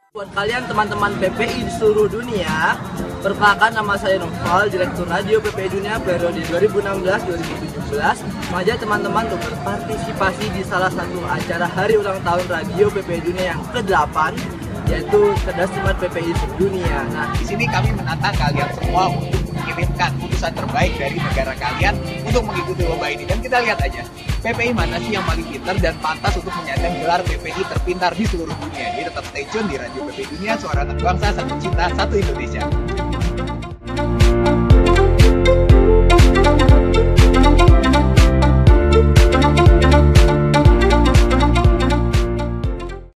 Buat kalian teman-teman PPI di seluruh dunia, perkenalkan nama saya Noval, Direktur Radio PPI Dunia periode 2016-2017. Mengajak teman-teman untuk berpartisipasi di salah satu acara hari ulang tahun Radio PPI Dunia yang ke-8, yaitu Cerdas Cermat PPI Sedunia. Nah, di sini kami menantang kalian semua untuk mengirimkan utusan terbaik dari negara kalian untuk mengikuti lomba ini. Dan kita lihat aja, PPI mana sih yang paling pintar dan pantas untuk menyandang gelar PPI terpintar di seluruh dunia. Jadi tetap stay tune di Radio PPI Dunia, suara anak bangsa, satu cinta, satu Indonesia.